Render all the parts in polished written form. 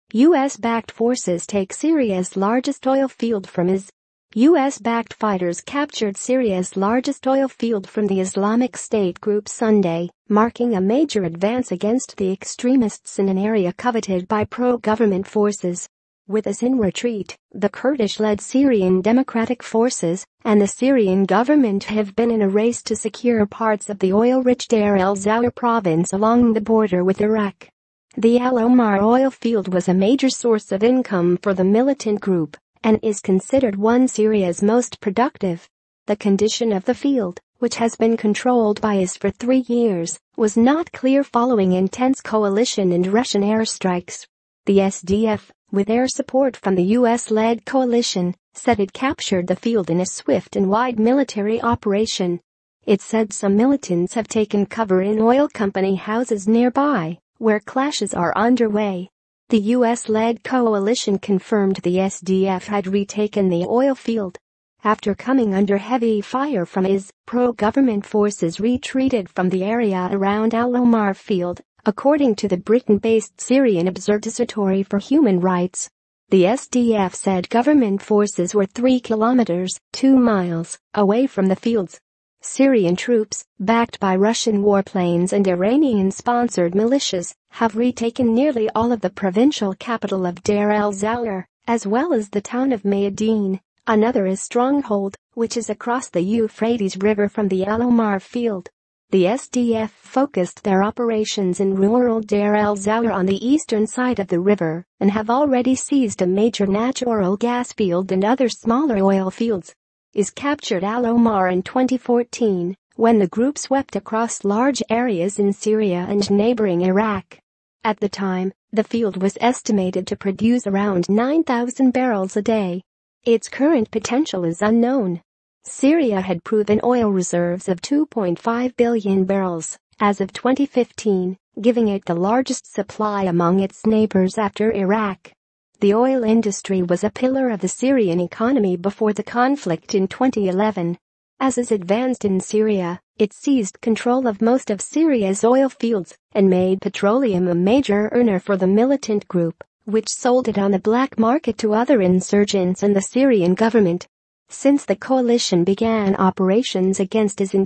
U.S.-backed forces take Syria's largest oil field from U.S.-backed fighters captured Syria's largest oil field from the Islamic State group Sunday, marking a major advance against the extremists in an area coveted by pro-government forces. With IS in retreat, the Kurdish-led Syrian Democratic Forces and the Syrian government have been in a race to secure parts of the oil-rich Deir el-Zawar province along the border with Iraq. The Al Omar oil field was a major source of income for the militant group and is considered one of Syria's most productive. The condition of the field, which has been controlled by IS for 3 years, was not clear following intense coalition and Russian airstrikes. The SDF, with air support from the U.S.-led coalition, said it captured the field in a swift and wide military operation. It said some militants have taken cover in oil company houses nearby, where clashes are underway. The U.S.-led coalition confirmed the SDF had retaken the oil field. After coming under heavy fire from IS, pro-government forces retreated from the area around Al Omar field, according to the Britain-based Syrian Observatory for Human Rights. The SDF said government forces were 3 kilometers, 2 miles, away from the fields. Syrian troops, backed by Russian warplanes and Iranian-sponsored militias, have retaken nearly all of the provincial capital of Deir el-Zawar, as well as the town of Mayadeen, another IS stronghold, which is across the Euphrates River from the Al Omar field. The SDF focused their operations in rural Deir el-Zawar on the eastern side of the river and have already seized a major natural gas field and other smaller oil fields. IS captured Al Omar in 2014 when the group swept across large areas in Syria and neighboring Iraq. At the time, the field was estimated to produce around 9,000 barrels a day. Its current potential is unknown. Syria had proven oil reserves of 2.5 billion barrels as of 2015, giving it the largest supply among its neighbors after Iraq. The oil industry was a pillar of the Syrian economy before the conflict in 2011. As IS advanced in Syria, it seized control of most of Syria's oil fields and made petroleum a major earner for the militant group, which sold it on the black market to other insurgents and the Syrian government. Since the coalition began operations against IS in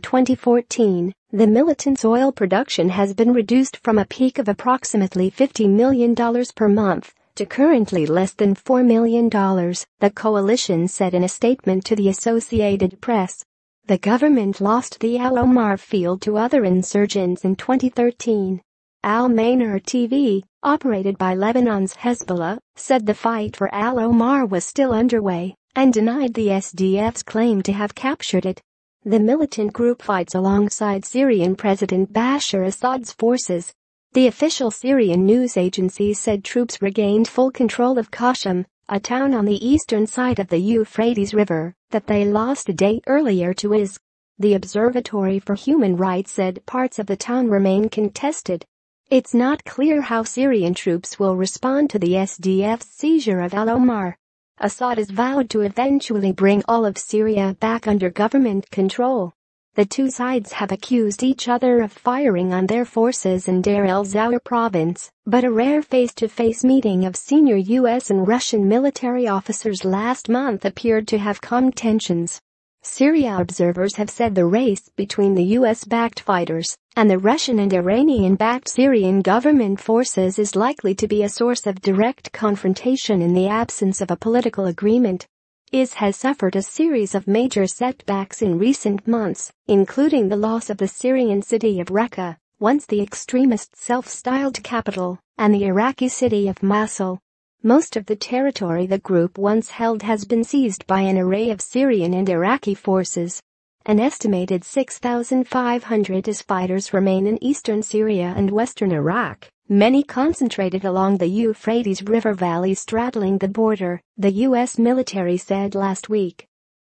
2014, the militants' oil production has been reduced from a peak of approximately $50 million per month to currently less than $4 million, the coalition said in a statement to the Associated Press. The government lost the Al Omar field to other insurgents in 2013. Al Manar TV, operated by Lebanon's Hezbollah, said the fight for Al Omar was still underway and denied the SDF's claim to have captured it. The militant group fights alongside Syrian President Bashar Assad's forces. The official Syrian news agency said troops regained full control of Qashm, a town on the eastern side of the Euphrates River, that they lost a day earlier to IS. The Observatory for Human Rights said parts of the town remain contested. It's not clear how Syrian troops will respond to the SDF's seizure of Al Omar. Assad has vowed to eventually bring all of Syria back under government control. The two sides have accused each other of firing on their forces in Deir el-Zawar province, but a rare face-to-face meeting of senior U.S. and Russian military officers last month appeared to have calmed tensions. Syria observers have said the race between the U.S.-backed fighters and the Russian and Iranian-backed Syrian government forces is likely to be a source of direct confrontation in the absence of a political agreement. IS has suffered a series of major setbacks in recent months, including the loss of the Syrian city of Raqqa, once the extremist self-styled capital, and the Iraqi city of Mosul. Most of the territory the group once held has been seized by an array of Syrian and Iraqi forces. An estimated 6,500 IS fighters remain in eastern Syria and western Iraq, many concentrated along the Euphrates River valley straddling the border, the U.S. military said last week.